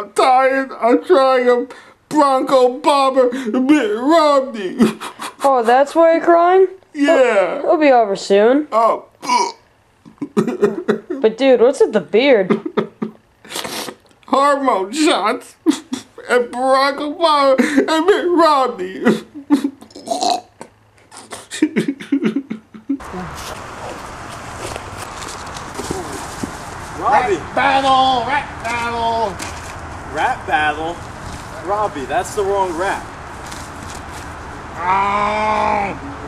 I'm tired. I'm trying a Bronco Bama Mitt Romney. Oh, that's why you're crying? Yeah. It'll be over soon. Oh. But dude, what's with the beard? Hormone shots. And Barack Obama and Mitt Romney. Robbie. Rap battle. Rap battle. Rap battle? Robbie, that's the wrong rap. Oh.